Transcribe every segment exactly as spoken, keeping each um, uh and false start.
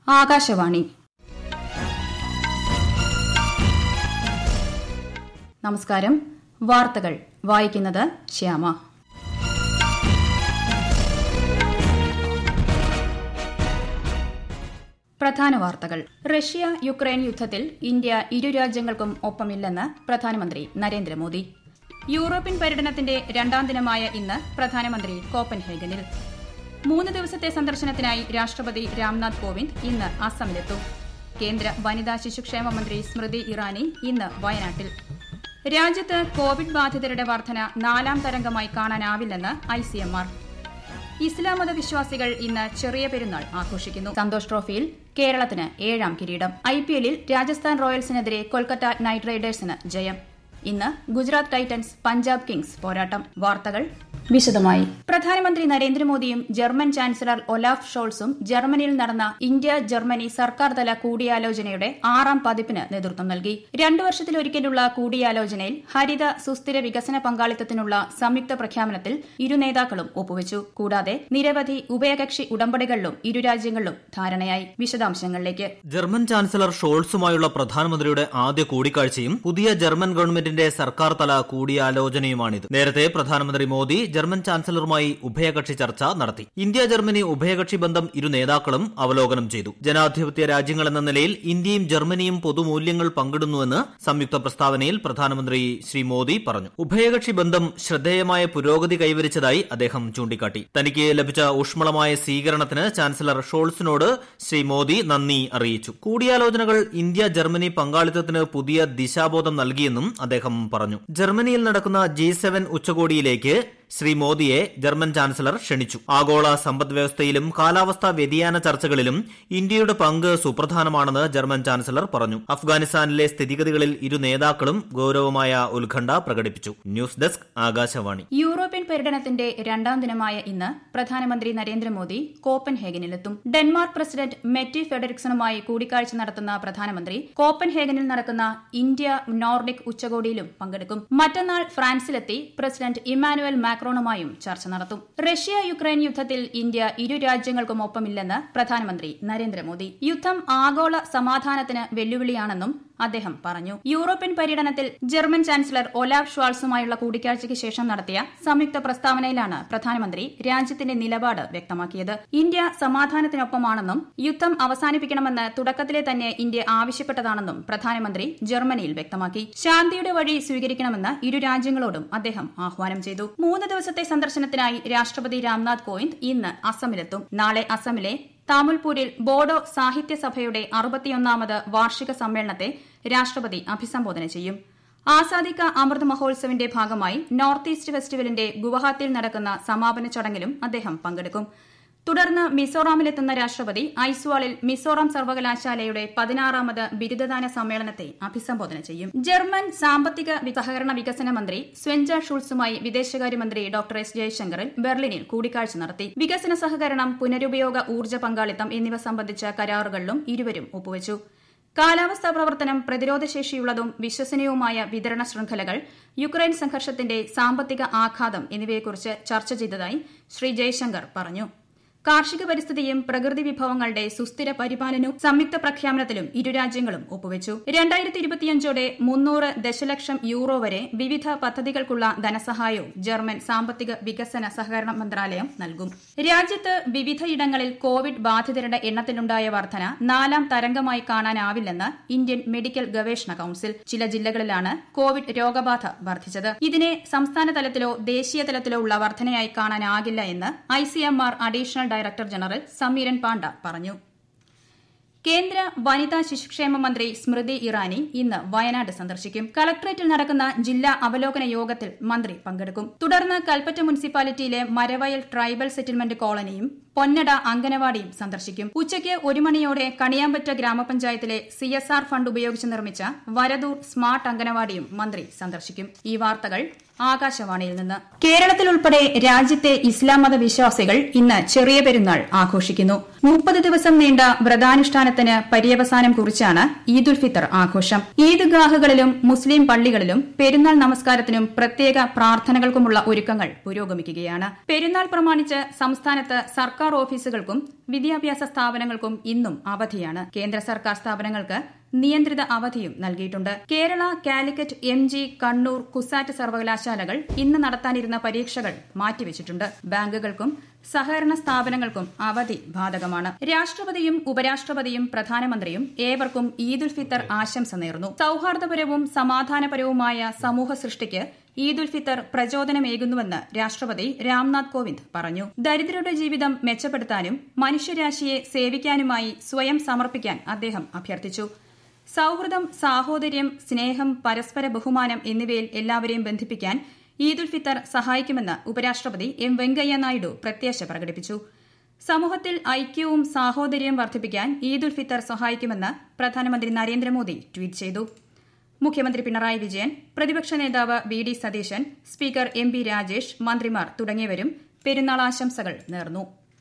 ആകാശവാണി. നമസ്കാരം. വാർത്തകൾ വായിക്കുന്നത് ശ്യാമ. പ്രധാന വാർത്തകൾ. റഷ്യ യുക്രൈൻ യുദ്ധത്തിൽ ഇന്ത്യ ഇരു രാജ്യങ്ങൾക്കും ഒപ്പമില്ലെന്ന് പ്രധാനമന്ത്രി നരേന്ദ്രമോദി. യൂറോപ്യൻ പര്യടനത്തിന്റെ രണ്ടാം ദിനമായ ഇന്ന് പ്രധാനമന്ത്രി കോപ്പൻഹേഗനിൽ. മൂന്ന് ദിവസത്തെ സന്ദർശനത്തിനായി രാഷ്ട്രപതി രാംനാഥ് കോവിന്ദ് ഇന്ന് അസമിലെത്തും. കേന്ദ്ര വനിതാ ശിശുക്ഷേമ മന്ത്രി സ്മൃതി ഇറാനി ഇന്ന് വയനാട്ടിൽ. രാജ്യത്ത് കോവിഡ് ബാധിതരുടെ വർധന നാലാം തരംഗമായി കാണാനാവില്ലെന്ന് ഐ സി എം ആർ. ഇസ്ലാം മത വിശ്വാസികൾ ഇന്ന് ചെറിയ പെരുന്നാൾ ആഘോഷിക്കുന്നു. സന്തോഷ് ട്രോഫിയിൽ കേരളത്തിന് ഏഴാം കിരീടം. ഐ പി എല്ലിൽ രാജസ്ഥാൻ റോയൽസിനെതിരെ കൊൽക്കത്ത നൈറ്റ് റൈഡേഴ്സിന് ജയം. ഇന്ന് ഗുജറാത്ത് ടൈറ്റൻസ് പഞ്ചാബ് കിങ്സ് പോരാട്ടം. വാർത്തകൾ വിശദമായി. പ്രധാനമന്ത്രി നരേന്ദ്രമോദിയും ജർമ്മൻ ചാൻസലർ ഒലാഫ് ഷോൾസും ജർമ്മനിയിൽ നടന്ന ഇന്ത്യ ജർമ്മനി സർക്കാർ തല കൂടിയാലോചനയുടെ ആറാം പതിപ്പിന് നേതൃത്വം നൽകി. രണ്ടു വർഷത്തിലൊരിക്കലുള്ള കൂടിയാലോചനയിൽ ഹരിത സുസ്ഥിര വികസന പങ്കാളിത്തത്തിനുള്ള സംയുക്ത പ്രഖ്യാപനത്തിൽ ഇരു നേതാക്കളും ഒപ്പുവച്ചു. കൂടാതെ നിരവധി ഉഭയകക്ഷി ഉടമ്പടികളിലും ഇരു രാജ്യങ്ങളിലും ധാരണയായി. വിശദാംശങ്ങളിലേക്ക്. ജർമ്മൻ ചാൻസലർ ഷോൾസുമായുള്ള പ്രധാനമന്ത്രിയുടെ ആദ്യ കൂടിക്കാഴ്ചയും പുതിയ ജർമ്മൻ ഗവൺമെന്റിന്റെ സർക്കാർ തല കൂടിയാലോചനയുമാണിത്. നേരത്തെ പ്രധാനമന്ത്രി മോദി ജർമ്മൻ ചാൻസലറുമായി ഉഭയകക്ഷി ചർച്ച നടത്തി. ഇന്ത്യ ജർമ്മനി ഉഭയകക്ഷി ബന്ധം ഇരു നേതാക്കളും അവലോകനം ചെയ്തു. ജനാധിപത്യ രാജ്യങ്ങളെന്ന നിലയിൽ ഇന്ത്യയും ജർമ്മനിയും പൊതുമൂല്യങ്ങൾ പങ്കിടുന്നുവെന്ന് സംയുക്ത പ്രസ്താവനയിൽ പ്രധാനമന്ത്രി ശ്രീ മോദി പറഞ്ഞു. ഉഭയകക്ഷി ബന്ധം ശ്രദ്ധേയമായ പുരോഗതി കൈവരിച്ചതായി അദ്ദേഹം ചൂണ്ടിക്കാട്ടി. തനിക്ക് ലഭിച്ച ഊഷ്മളമായ സ്വീകരണത്തിന് ചാൻസലർ ഷോൾസിനോട് ശ്രീ മോദി നന്ദി അറിയിച്ചു. കൂടിയാലോചനകൾ ഇന്ത്യ ജർമ്മനി പങ്കാളിത്തത്തിന് പുതിയ ദിശാബോധം നൽകിയെന്നും അദ്ദേഹം പറഞ്ഞു. ജർമ്മനിയിൽ നടക്കുന്ന ജി സെവൻ ഉച്ചകോടിയിലേക്ക് ശ്രീ മോദിയെ ജർമ്മൻ ചാൻസലർ ക്ഷണിച്ചു. ആഗോള സമ്പദ് വ്യവസ്ഥയിലും കാലാവസ്ഥാ വ്യതിയാന ചർച്ചകളിലും ഇന്ത്യയുടെ പങ്ക് സുപ്രധാനമാണെന്ന് ജർമ്മൻ ചാൻസലർ പറഞ്ഞു. അഫ്ഗാനിസ്ഥാനിലെ സ്ഥിതിഗതികളിൽ ഇരു നേതാക്കളും ഗൌരവമായ ഉത്കണ്ഠ പ്രകടിപ്പിച്ചു. News desk Akashvani. യൂറോപ്യൻ പര്യടനത്തിന്റെ രണ്ടാം ദിനമായ ഇന്ന് പ്രധാനമന്ത്രി നരേന്ദ്രമോദി കോപ്പൻഹേഗനിലെത്തും. ഡെൻമാർക്ക് പ്രസിഡന്റ് മെറ്റി ഫെഡറിക്സണുമായി കൂടിക്കാഴ്ച നടത്തുന്ന പ്രധാനമന്ത്രി കോപ്പൻഹേഗനിൽ നടക്കുന്ന ഇന്ത്യ നോർഡിക് ഉച്ചകോടിയിലും പങ്കെടുക്കും. മറ്റന്നാൾ ഫ്രാൻസിലെത്തി പ്രസിഡന്റ് ഇമ്മാനുവൽ മാക്രോണുമായും ചർച്ച നടത്തും. റഷ്യ യുക്രൈൻ യുദ്ധത്തിൽ ഇന്ത്യ ഇരു രാജ്യങ്ങൾക്കും ഒപ്പമില്ലെന്ന് പ്രധാനമന്ത്രി നരേന്ദ്രമോദി. യുദ്ധം ആഗോള സമാധാനത്തിന് വെല്ലുവിളിയാണെന്നും അദ്ദേഹം പറഞ്ഞു. യൂറോപ്യൻ പര്യടനത്തിൽ ജർമ്മൻ ചാൻസലർ ഒലാഫ് ഷ്വാൾസുമായുള്ള കൂടിക്കാഴ്ചയ്ക്ക് ശേഷം നടത്തിയ സംയുക്ത പ്രസ്താവനയിലാണ് പ്രധാനമന്ത്രി രാജ്യത്തിന്റെ നിലപാട് വ്യക്തമാക്കിയത്. ഇന്ത്യ സമാധാനത്തിനൊപ്പമാണെന്നും യുദ്ധം അവസാനിപ്പിക്കണമെന്ന് തുടക്കത്തിലെ തന്നെ ഇന്ത്യ ആവശ്യപ്പെട്ടതാണെന്നും പ്രധാനമന്ത്രി ജർമ്മനിയിൽ വ്യക്തമാക്കി. ശാന്തിയുടെ വഴി സ്വീകരിക്കണമെന്ന് ഇരു രാജ്യങ്ങളോടും അദ്ദേഹം ആഹ്വാനം ചെയ്തു. മൂന്ന് ദിവസത്തെ സന്ദർശനത്തിനായി രാഷ്ട്രപതി രാംനാഥ് കോവിന്ദ് ഇന്ന് അസമിലെത്തും. നാളെ അസമിലെ താമുൽപൂരിൽ ബോഡോ സാഹിത്യ സഭയുടെ അറുപത്തിയൊന്നാമത് വാർഷിക സമ്മേളനത്തെ രാഷ്ട്രപതി അഭിസംബോധന ചെയ്യും. ആസാദി കാ അമൃത് മഹോത്സവിന്റെ ഭാഗമായി നോർത്ത് ഈസ്റ്റ് ഫെസ്റ്റിവലിന്റെ ഗുവാഹത്തിയിൽ നടക്കുന്ന സമാപന ചടങ്ങിലും അദ്ദേഹം പങ്കെടുക്കും. തുടർന്ന് മിസോറാമിലെത്തുന്ന രാഷ്ട്രപതി ഐസ്വാളിൽ മിസോറാം സർവകലാശാലയുടെ പതിനാറാമത് ബിരുദദാന സമ്മേളനത്തെ അഭിസംബോധന ചെയ്യും. ജർമ്മൻ സാമ്പത്തിക സഹകരണ വികസന മന്ത്രി സ്വെൻജ ഷുൾസുമായി വിദേശകാര്യമന്ത്രി ഡോക്ടർ എസ് ജയശങ്കറിൽ ബെർലിനിൽ കൂടിക്കാഴ്ച നടത്തി. വികസന സഹകരണം, പുനരുപയോഗ ഊർജ്ജ പങ്കാളിത്തം എന്നിവ സംബന്ധിച്ച കരാറുകളിലും ഇരുവരും ഒപ്പുവച്ചു. കാലാവസ്ഥാ പ്രവർത്തനം, പ്രതിരോധശേഷിയുള്ളതും വിശ്വസനീയവുമായ വിതരണ ശൃംഖലകൾ, യുക്രൈൻ സംഘർഷത്തിന്റെ സാമ്പത്തിക ആഘാതം എന്നിവയെക്കുറിച്ച് ചർച്ച ചെയ്തതായി ശ്രീ ജയശങ്കർ പറഞ്ഞു. കാർഷിക പരിസ്ഥിതിയും പ്രകൃതി വിഭവങ്ങളുടെ സുസ്ഥിര പരിപാലനവും സംയുക്ത പ്രഖ്യാപനത്തിലും ഇരു രാജ്യങ്ങളും ഒപ്പുവച്ചു. രണ്ടായിരത്തി ഇരുപത്തിയഞ്ചോടെ മുന്നൂറ് ദശലക്ഷം യൂറോ വരെ വിവിധ പദ്ധതികൾക്കുള്ള ധനസഹായവും ജർമ്മൻ സാമ്പത്തിക വികസന സഹകരണ മന്ത്രാലയം നൽകും. രാജ്യത്ത് വിവിധയിടങ്ങളിൽ കോവിഡ് ബാധിതരുടെ എണ്ണത്തിലുണ്ടായ വർധന നാലാം തരംഗമായി കാണാനാവില്ലെന്ന് ഇന്ത്യൻ മെഡിക്കൽ ഗവേഷണ കൌൺസിൽ. ചില ജില്ലകളിലാണ് കോവിഡ് രോഗബാധ വർദ്ധിച്ചത്. ഇതിനെ സംസ്ഥാന തലത്തിലോ ദേശീയ തലത്തിലോ ഉള്ള വർധനയായി കാണാനാകില്ല എന്ന് I C M R additional director general Samiran Panda പറഞ്ഞു. കേന്ദ്ര വനിതാ ശിശുക്ഷേമ മന്ത്രി സ്മൃതി ഇറാനി ഇന്ന് വയനാട് സന്ദർശിക്കും. കളക്ടറേറ്റിൽ നടക്കുന്ന ജില്ലാ അവലോകന യോഗത്തിൽ മന്ത്രി പങ്കെടുക്കും. തുടർന്ന് കൽപ്പറ്റ മുനിസിപ്പാലിറ്റിയിലെ മരവയൽ ട്രൈബൽ സെറ്റിൽമെന്റ് കോളനിയും പൊന്നട അങ്കനവാടിയും സന്ദർശിക്കും. ഉച്ചയ്ക്ക് ഒരു മണിയോടെ കണിയാമ്പറ്റ ഗ്രാമപഞ്ചായത്തിലെ സി എസ് ആർ ഫണ്ട് ഉപയോഗിച്ച് നിർമ്മിച്ച വരദൂർ സ്മാർട്ട് അങ്കനവാടിയും മന്ത്രി സന്ദർശിക്കും. ഈ വാർത്തകൾ ആകാശവാണിയിൽ നിന്ന്. കേരളത്തിൽ ഉൾപ്പെടെ രാജ്യത്തെ ഇസ്ലാം മത വിശ്വാസികൾ ഇന്ന് ചെറിയ പെരുന്നാൾ ആഘോഷിക്കുന്നു. മുപ്പത് ദിവസം നീണ്ട വ്രതാനുഷ്ഠാനത്തിന് പര്യവസാനം കുറിച്ചാണ് ഈദുൽ ഫിത്തർ ആഘോഷം. ഈദ്ഗാഹുകളിലും മുസ്ലിം പള്ളികളിലും പെരുന്നാൾ നമസ്കാരത്തിനും പ്രത്യേക പ്രാർത്ഥനകൾക്കുമുള്ള ഒരുക്കങ്ങൾ പുരോഗമിക്കുകയാണ്. പെരുന്നാൾ പ്രമാണിച്ച് സംസ്ഥാനത്ത് സർക്കാർ ഓഫീസുകൾക്കും വിദ്യാഭ്യാസ സ്ഥാപനങ്ങൾക്കും ഇന്നും അവധിയാണ്. കേന്ദ്ര സർക്കാർ സ്ഥാപനങ്ങൾക്ക് നിയന്ത്രിത അവധിയും നൽകിയിട്ടുണ്ട്. കേരള, കാലിക്കറ്റ്, എം ജി, കണ്ണൂർ, കുസാറ്റ് സർവകലാശാലകൾ ഇന്ന് നടത്താനിരുന്ന പരീക്ഷകൾ മാറ്റിവെച്ചിട്ടുണ്ട്. ബാങ്കുകൾക്കും സഹകരണ സ്ഥാപനങ്ങൾക്കും അവധി ബാധകമാണ്. രാഷ്ട്രപതിയും ഉപരാഷ്ട്രപതിയും പ്രധാനമന്ത്രിയും ഏവർക്കും ഈദുൽ ഫിത്തർ ആശംസ നേർന്നു. സൌഹാർദ്ദപരവും സമാധാനപരവുമായ സമൂഹ സൃഷ്ടിക്ക് ഈദുൽ ഫിത്തർ പ്രചോദനമേകുന്നുവെന്ന് രാഷ്ട്രപതി രാംനാഥ് കോവിന്ദ് പറഞ്ഞു. ദരിദ്രരുടെ ജീവിതം മെച്ചപ്പെടുത്താനും മനുഷ്യരാശിയെ സേവിക്കാനുമായി സ്വയം സമർപ്പിക്കാൻ അദ്ദേഹം അഭ്യർത്ഥിച്ചു. സൌഹൃദം, സാഹോദര്യം, സ്നേഹം, പരസ്പര ബഹുമാനം എന്നിവയിൽ എല്ലാവരെയും ബന്ധിപ്പിക്കാൻ ഈദുൽ ഫിത്തർ സഹായിക്കുമെന്ന് ഉപരാഷ്ട്രപതി എം വെങ്കയ്യ നായിഡു പ്രത്യാശ പ്രകടിപ്പിച്ചു. സമൂഹത്തിൽ ഐക്യവും സാഹോദര്യവും വർദ്ധിപ്പിക്കാൻ ഈദുൽ ഫിത്തർ സഹായിക്കുമെന്ന് പ്രധാനമന്ത്രി നരേന്ദ്രമോദി ട്വീറ്റ് ചെയ്തു. മുഖ്യമന്ത്രി പിണറായി വിജയൻ, പ്രതിപക്ഷ നേതാവ് V D Satheesan, speaker M P Rajesh, മന്ത്രിമാർ തുടങ്ങിയവരും പെരുന്നാൾ ആശംസകൾ നേർന്നു.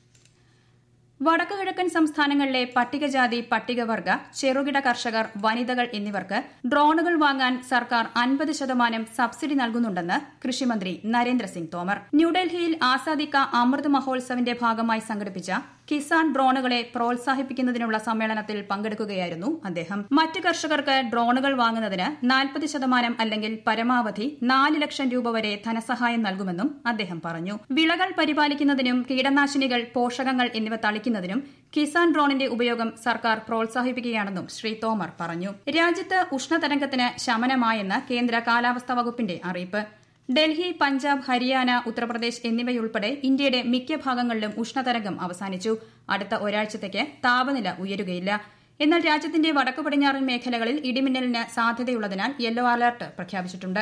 വടക്കുകിഴക്കൻ സംസ്ഥാനങ്ങളിലെ പട്ടികജാതി, പട്ടികവർഗ, ചെറുകിട കർഷകർ, വനിതകൾ എന്നിവർക്ക് ഡ്രോണുകൾ വാങ്ങാൻ സർക്കാർ അൻപത് ശതമാനം സബ്സിഡി നൽകുന്നുണ്ടെന്ന് കൃഷിമന്ത്രി നരേന്ദ്രസിംഗ് തോമർ. ന്യൂഡൽഹിയിൽ ആസാദി കാ അമൃത് മഹോത്സവിന്റെ ഭാഗമായി സംഘടിപ്പിച്ച കിസാൻ ഡ്രോണുകളെ പ്രോത്സാഹിപ്പിക്കുന്നതിനുള്ള സമ്മേളനത്തിൽ പങ്കെടുക്കുകയായിരുന്നു അദ്ദേഹം. മറ്റ് കർഷകർക്ക് ഡ്രോണുകൾ വാങ്ങുന്നതിന് നാൽപ്പത് ശതമാനം അല്ലെങ്കിൽ പരമാവധി നാല് ലക്ഷം രൂപ വരെ ധനസഹായം നൽകുമെന്നും അദ്ദേഹം പറഞ്ഞു. വിളകൾ പരിപാലിക്കുന്നതിനും കീടനാശിനികൾ, പോഷകങ്ങൾ എന്നിവ തളിക്കുന്നതിനും കിസാൻ ഡ്രോണിന്റെ ഉപയോഗം സർക്കാർ പ്രോത്സാഹിപ്പിക്കുകയാണെന്നും ശ്രീ തോമർ പറഞ്ഞു. രാജ്യത്ത് ഉഷ്ണതരംഗത്തിന് ശമനമായെന്ന് കേന്ദ്ര കാലാവസ്ഥാ വകുപ്പിന്റെ അറിയിപ്പ്. ഡൽഹി, പഞ്ചാബ്, ഹരിയാന, ഉത്തർപ്രദേശ് എന്നിവയുൾപ്പെടെ ഇന്ത്യയുടെ മിക്ക ഭാഗങ്ങളിലും ഉഷ്ണതരംഗം അവസാനിച്ചു. അടുത്ത ഒരാഴ്ചത്തേക്ക് താപനില ഉയരുകയില്ല. എന്നാൽ രാജ്യത്തിന്റെ വടക്കു പടിഞ്ഞാറൻ മേഖലകളിൽ ഇടിമിന്നലിന് സാധ്യതയുള്ളതിനാൽ യെല്ലോ അലർട്ട് പ്രഖ്യാപിച്ചിട്ടുണ്ട്.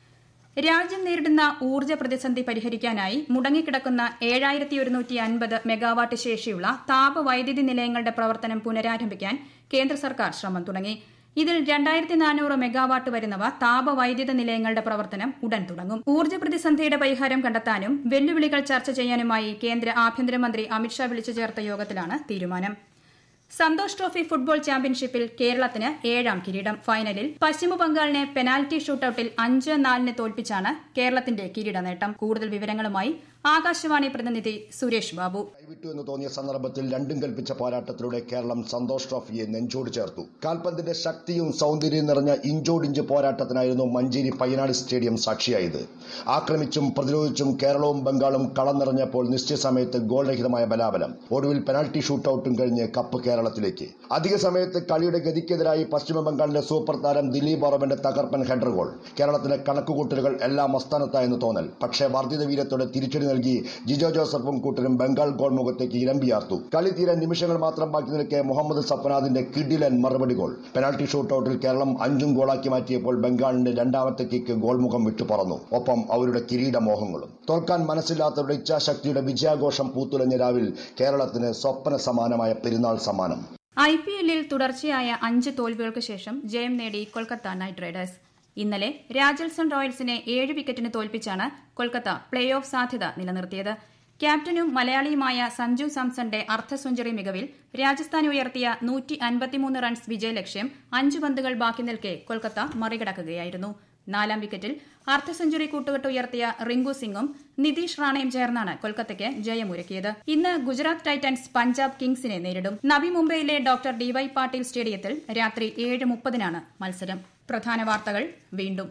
രാജ്യം നേരിടുന്ന ഊർജ്ജ പ്രതിസന്ധി പരിഹരിക്കാനായി മുടങ്ങിക്കിടക്കുന്ന ഏഴായിരത്തി ഒരുന്നൂറ്റി അൻപത് മെഗാവാട്ട് ശേഷിയുള്ള താപവൈദ്യുതി നിലയങ്ങളുടെ പ്രവർത്തനം പുനരാരംഭിക്കാൻ കേന്ദ്ര സർക്കാർ ശ്രമം തുടങ്ങി. ഇതിൽ രണ്ടായിരത്തി നാനൂറ് മെഗാവാട്ട് വരുന്നവ താപവൈദ്യുത നിലയങ്ങളുടെ പ്രവർത്തനം ഉടൻ തുടങ്ങും. ഊർജ്ജ പ്രതിസന്ധിയുടെ പരിഹാരം കണ്ടെത്താനും വെല്ലുവിളികൾ ചർച്ച ചെയ്യാനുമായി കേന്ദ്ര ആഭ്യന്തരമന്ത്രി അമിത്ഷാ വിളിച്ചു ചേർത്ത യോഗത്തിലാണ് തീരുമാനം. സന്തോഷ് ട്രോഫി ഫുട്ബോൾ ചാമ്പ്യൻഷിപ്പിൽ കേരളത്തിന് ഏഴാം കിരീടം. ഫൈനലിൽ പശ്ചിമബംഗാളിനെ പെനാൽറ്റി ഷൂട്ടൌട്ടിൽ അഞ്ച് നാലിന് തോൽപ്പിച്ചാണ് കേരളത്തിന്റെ കിരീട നേട്ടം. കൂടുതൽ വിവരങ്ങളുമായി ആകാശവാണി പ്രതിനിധി സുരേഷ് ബാബു. കൈവിട്ടു എന്ന് തോന്നിയ സന്ദർഭത്തിൽ രണ്ടും കൽപ്പിച്ച പോരാട്ടത്തിലൂടെ കേരളം സന്തോഷ് ട്രോഫിയെ നെഞ്ചോട് ചേർത്തു. കാൽപന്തിന്റെ ശക്തിയും സൗന്ദര്യവും നിറഞ്ഞ ഇഞ്ചോടിഞ്ച് പോരാട്ടത്തിനായിരുന്നു മഞ്ചേരി പയ്യനാട് സ്റ്റേഡിയം സാക്ഷിയായത്. ആക്രമിച്ചും പ്രതിരോധിച്ചും കേരളവും ബംഗാളും കളം നിറഞ്ഞപ്പോൾ നിശ്ചയ സമയത്ത് ഗോൾരഹിതമായ ബലാബലം. ഒടുവിൽ പെനാൽറ്റി ഷൂട്ടൌട്ടും കഴിഞ്ഞ് കപ്പ് കേരളത്തിലേക്ക്. അധിക സമയത്ത് കളിയുടെ ഗതിക്കെതിരായി പശ്ചിമ ബംഗാളിന്റെ സൂപ്പർ താരം ദിലീപ് ബോറോവിന്റെ തകർപ്പൻ ഹെഡർ ഗോൾ. കേരളത്തിന്റെ കണക്കുകൂട്ടലുകൾ എല്ലാം അസ്ഥാനത്തായെന്ന് തോന്നൽ. പക്ഷേ വർദ്ധിത വീര്യത്തോടെ തിരിച്ചടി നൽകി ജിജോ ജോസഫും കൂട്ടരും ബംഗാൾ ഗോൾ മുഖത്തേക്ക് ഇരമ്പിയാർത്തു. കളി തീരാൻ നിമിഷങ്ങൾ മാത്രം ബാക്കി നിൽക്കെ മുഹമ്മദ് സഫനാദിന്റെ കിഡിലൻ മറുപടി ഗോൾ. പെനാൽറ്റി ഷൂട്ടൌട്ടിൽ കേരളം അഞ്ചും ഗോളാക്കി മാറ്റിയപ്പോൾ ബംഗാളിന്റെ രണ്ടാമത്തെ കിക്ക് ഗോൾമുഖം വിട്ടു പറന്നു. ഒപ്പം അവരുടെ കിരീടമോഹങ്ങളും. തോൽക്കാൻ മനസ്സില്ലാത്തവരുടെ ഇച്ഛാശക്തിയുടെ വിജയാഘോഷം പൂത്തുലഞ്ഞ രാവിൽ കേരളത്തിന് സ്വപ്ന സമാനമായ പെരുന്നാൾ സമ്മാനം. ഐ പി എല്ലിൽ തുടർച്ചയായ അഞ്ച് തോൽവികൾക്ക് ശേഷം ജയം നേടി കൊൽക്കത്ത നൈറ്റ് റൈഡേഴ്സ്. ഇന്നലെ രാജസ്ഥാൻ റോയൽസിനെ ഏഴ് വിക്കറ്റിന് തോൽപ്പിച്ചാണ് കൊൽക്കത്ത പ്ലേ ഓഫ് സാധ്യത നിലനിർത്തിയത്. ക്യാപ്റ്റനും മലയാളിയുമായ സഞ്ജു സാംസന്റെ അർദ്ധ സെഞ്ചുറി മികവിൽ രാജസ്ഥാൻ ഉയർത്തിയ നൂറ്റി അൻപത്തിമൂന്ന് റൺസ് വിജയലക്ഷ്യം അഞ്ച് പന്തുകൾ ബാക്കി നിൽക്കെ കൊൽക്കത്ത മറികടക്കുകയായിരുന്നു. നാലാം വിക്കറ്റിൽ അർദ്ധ സെഞ്ചുറി കൂട്ടുകെട്ട് ഉയർത്തിയ റിങ്കു സിംഗും നിതീഷ് റാണയും ചേർന്നാണ് കൊൽക്കത്തയ്ക്ക് ജയമൊരുക്കിയത്. ഇന്ന് ഗുജറാത്ത് ടൈറ്റൻസ് പഞ്ചാബ് കിങ്സിനെ നേരിടും. നവി മുംബൈയിലെ ഡോക്ടർ ഡി വൈ പാട്ടീൽ സ്റ്റേഡിയത്തിൽ രാത്രി ഏഴ് മുപ്പതിനാണ് മത്സരം. പ്രധാന വാർത്തകൾ വീണ്ടും.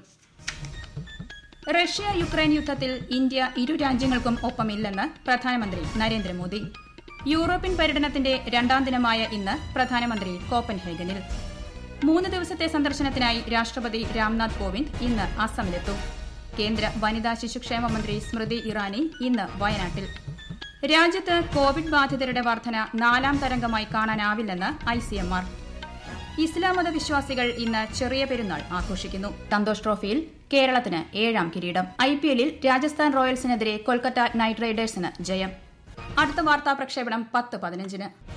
റഷ്യ യുക്രൈൻ യുദ്ധത്തിൽ ഇന്ത്യ ഇരു രാജ്യങ്ങൾക്കും ഒപ്പമില്ലെന്ന് പ്രധാനമന്ത്രി നരേന്ദ്രമോദി. യൂറോപ്യൻ പര്യടനത്തിന്റെ രണ്ടാം ദിനമായ ഇന്ന് പ്രധാനമന്ത്രി കോപ്പൻഹേഗനിൽ. മൂന്ന് ദിവസത്തെ സന്ദർശനത്തിനായി രാഷ്ട്രപതി രാംനാഥ് കോവിന്ദ് ഇന്ന് അസമിലെത്തും. കേന്ദ്ര വനിതാ ശിശുക്ഷേമ മന്ത്രി സ്മൃതി ഇറാനി ഇന്ന് വയനാട്ടിൽ. രാജ്യത്ത് കോവിഡ് ബാധിതരുടെ വർധന നാലാം തരംഗമായി കാണാനാവില്ലെന്ന് ഐ സി എം ആർ. ഇസ്ലാം മത വിശ്വാസികൾ ഇന്ന് ചെറിയ പെരുന്നാൾ ആഘോഷിക്കുന്നു. സന്തോഷ് ട്രോഫിയിൽ കേരളത്തിന് ഏഴാം കിരീടം. ഐ പി എല്ലിൽ രാജസ്ഥാൻ റോയൽസിനെതിരെ കൊൽക്കത്ത നൈറ്റ് റൈഡേഴ്സിന് ജയം. അടുത്ത വാർത്താ പ്രക്ഷേപണം പത്ത് പതിനഞ്ചിന്.